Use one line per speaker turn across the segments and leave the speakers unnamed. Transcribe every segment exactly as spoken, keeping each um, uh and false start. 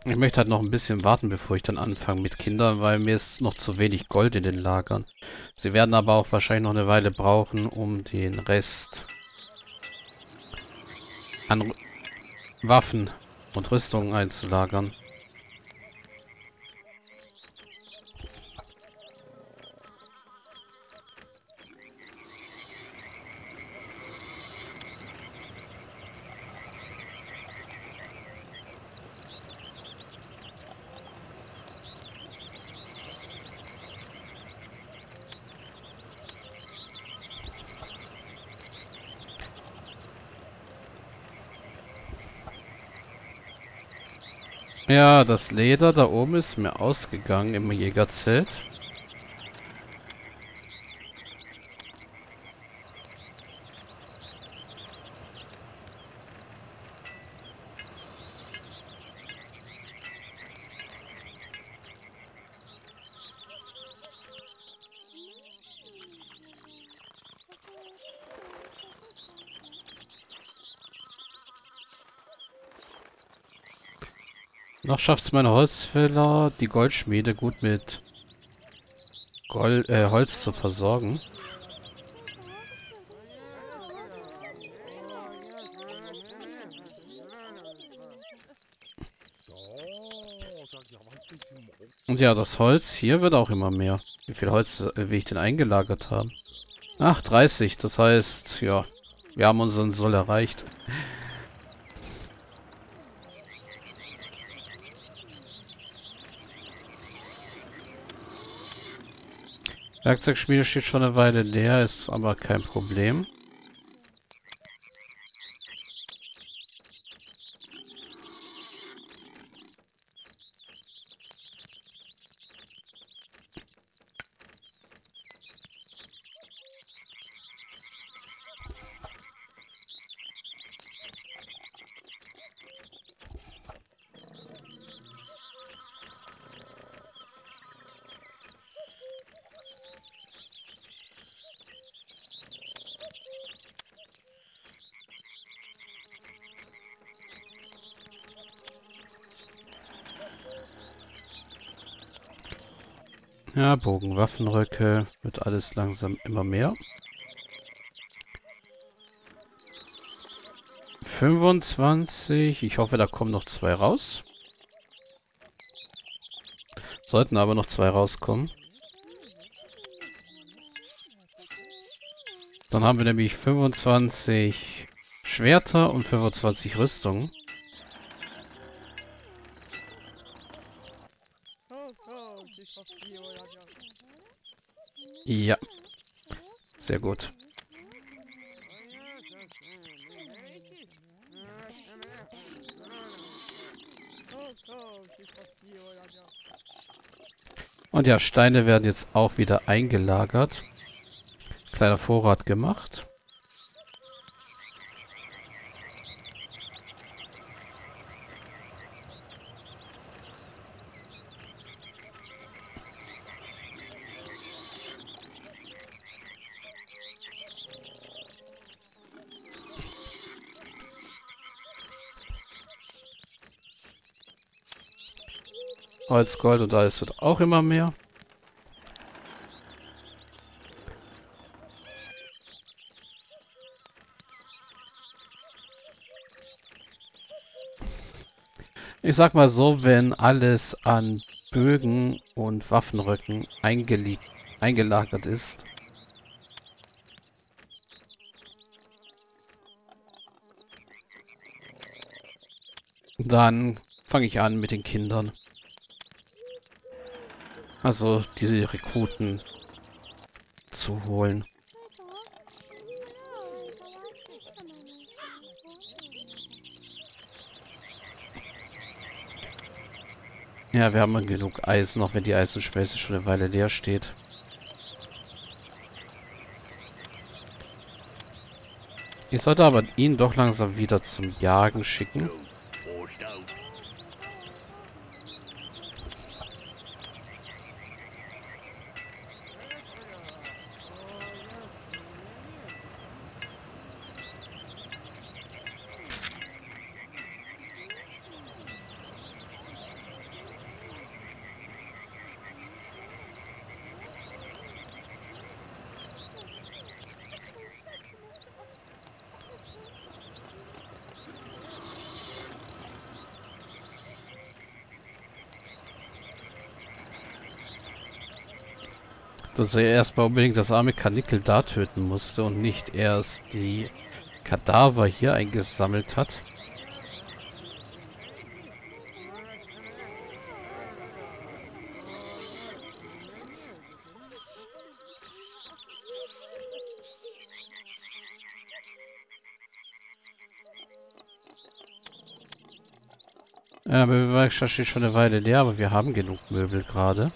Ich möchte halt noch ein bisschen warten, bevor ich dann anfange mit Kindern, weil mir ist noch zu wenig Gold in den Lagern. Sie werden aber auch wahrscheinlich noch eine Weile brauchen, um den Rest an R- Waffen und Rüstungen einzulagern. Ja, das Leder da oben ist mir ausgegangen im Jägerzelt. Noch schafft es meine Holzfäller, die Goldschmiede gut mit Gold, äh, Holz zu versorgen. Und ja, das Holz hier wird auch immer mehr. Wie viel Holz äh, will ich denn eingelagert haben? Ach, dreißig. Das heißt, ja, wir haben unseren Soll erreicht. Werkzeugschmiede steht schon eine Weile leer, ist aber kein Problem. Ja, Bogen, Waffenröcke, wird alles langsam immer mehr. fünfundzwanzig, ich hoffe, da kommen noch zwei raus. Sollten aber noch zwei rauskommen. Dann haben wir nämlich fünfundzwanzig Schwerter und fünfundzwanzig Rüstungen. Ja, sehr gut. Und ja, Steine werden jetzt auch wieder eingelagert. Kleiner Vorrat gemacht. Holz, Gold und alles wird auch immer mehr. Ich sag mal so, wenn alles an Bögen und Waffenröcken eingeli- eingelagert ist, dann fange ich an mit den Kindern. Also diese Rekruten zu holen. Ja, wir haben genug Eisen, auch wenn die Eisenschmelze schon eine Weile leer steht. Ich sollte aber ihn doch langsam wieder zum Jagen schicken. Dass er erstmal unbedingt das arme Karnickel da töten musste und nicht erst die Kadaver hier eingesammelt hat. Ja, die Werkstatt steht schon eine Weile leer, aber wir haben genug Möbel gerade.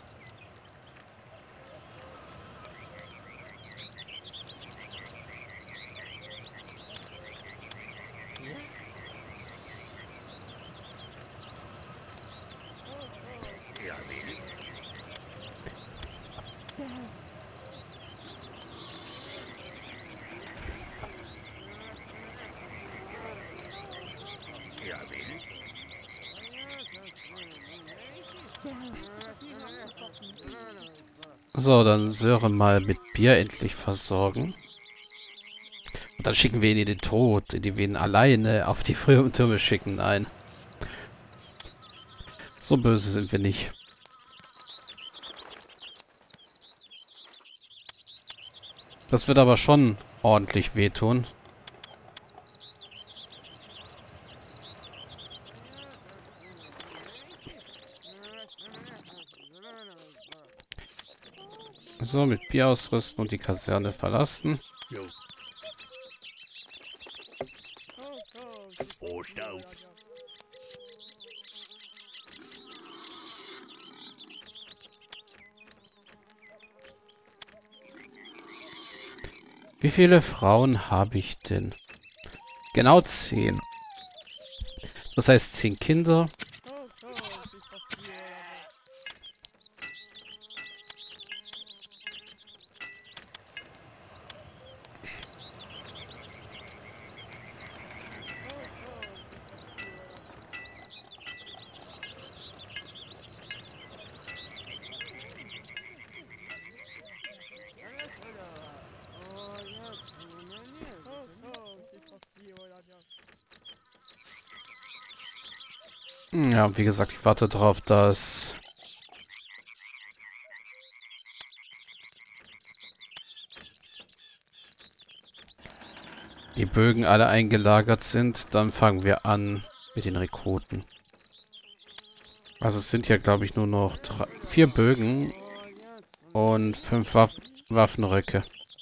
So, dann Sören mal mit Bier endlich versorgen. Und dann schicken wir ihn in den Tod, indem wir ihn alleine auf die Türme schicken. Nein. So böse sind wir nicht. Das wird aber schon ordentlich wehtun. So, mit Bier ausrüsten und die Kaserne verlassen. Wie viele Frauen habe ich denn? Genau zehn. Das heißt zehn Kinder. Ja, wie gesagt, ich warte darauf, dass die Bögen alle eingelagert sind. Dann fangen wir an mit den Rekruten. Also es sind ja, glaube ich, nur noch drei, vier Bögen und fünf Waff Waffenröcke.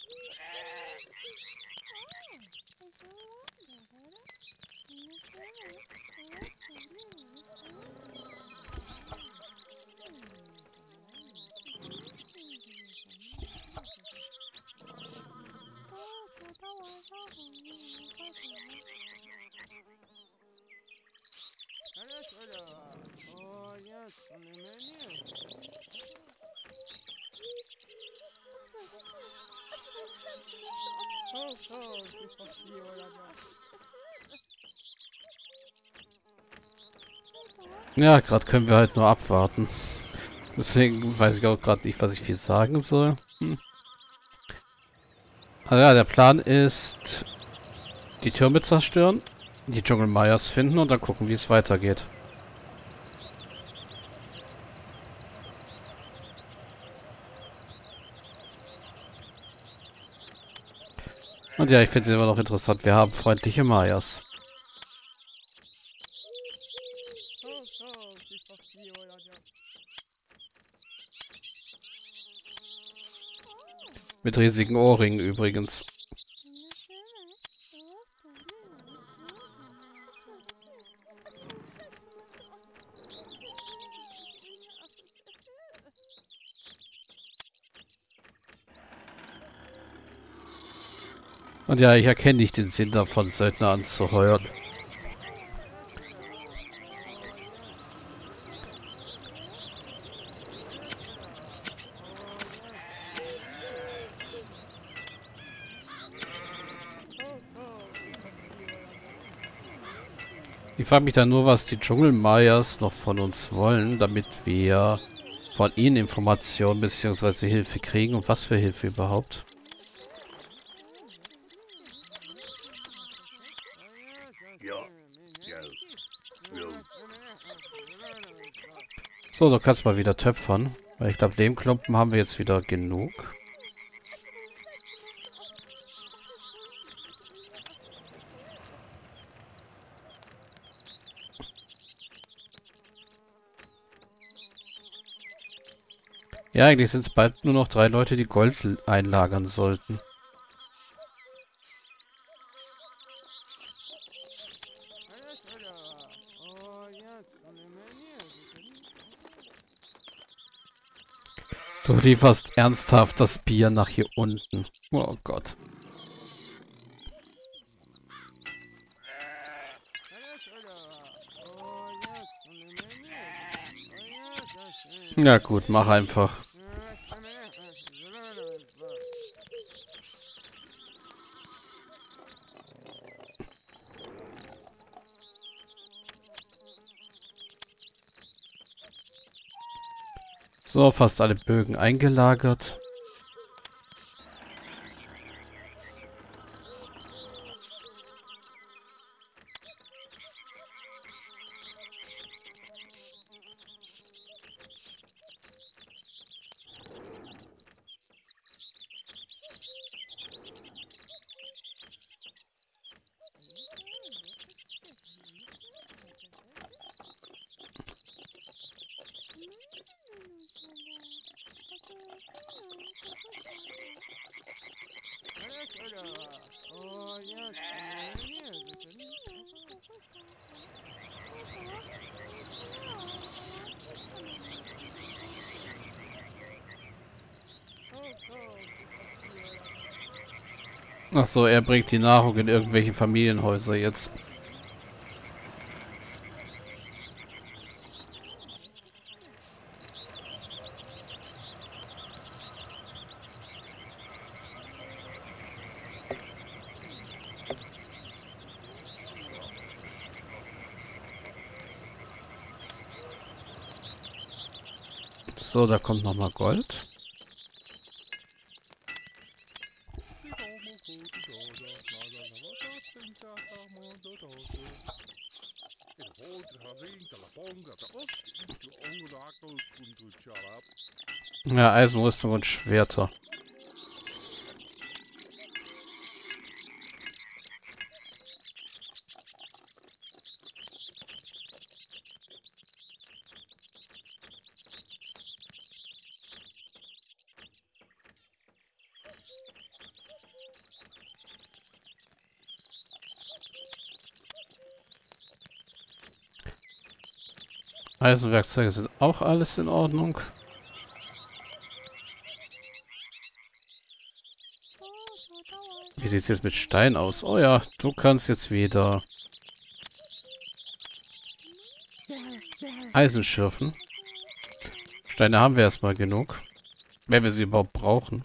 Ja, gerade können wir halt nur abwarten. Deswegen weiß ich auch gerade nicht, was ich viel sagen soll. Hm. Also ja, der Plan ist, die Türme zerstören, die Dschungelmeyers finden und dann gucken, wie es weitergeht. Und ja, ich finde es immer noch interessant, wir haben freundliche Mayas. Mit riesigen Ohrringen übrigens. Und ja, ich erkenne nicht den Sinn davon, Söldner anzuheuern. Ich frage mich dann nur, was die Dschungelmeyers noch von uns wollen, damit wir von ihnen Informationen bzw. Hilfe kriegen und was für Hilfe überhaupt. So, du kannst mal wieder töpfern. Weil ich glaube, Lehmklumpen haben wir jetzt wieder genug. Ja, eigentlich sind es bald nur noch drei Leute, die Gold einlagern sollten. Du lieferst ernsthaft das Bier nach hier unten. Oh Gott. Ja gut, mach einfach. So, fast alle Bögen eingelagert. Ach so, er bringt die Nahrung in irgendwelche Familienhäuser jetzt. So, da kommt nochmal Gold. Ja, Eisenrüstung und Schwerter. Eisenwerkzeuge sind auch alles in Ordnung. Wie sieht es jetzt mit Stein aus? Oh ja, du kannst jetzt wieder Eisen schürfen. Steine haben wir erstmal genug. Wenn wir sie überhaupt brauchen.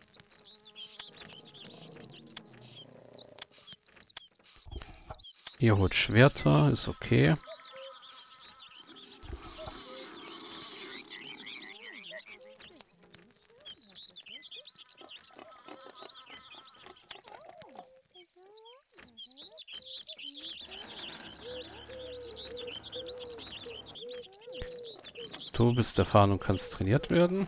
Ihr holt Schwerter, ist okay. Du bist erfahren und kannst trainiert werden.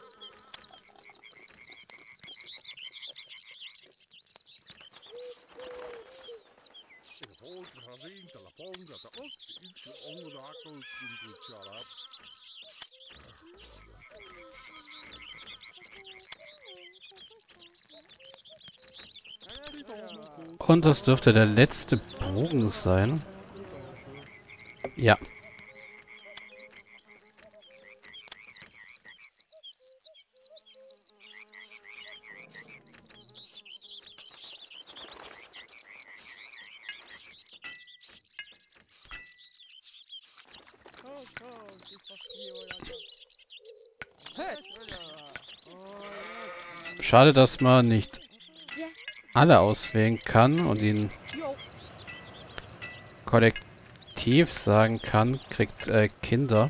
Und das dürfte der letzte Bogen sein. Ja. Schade, dass man nicht alle auswählen kann und ihn kollektiv sagen kann, kriegt äh, Kinder.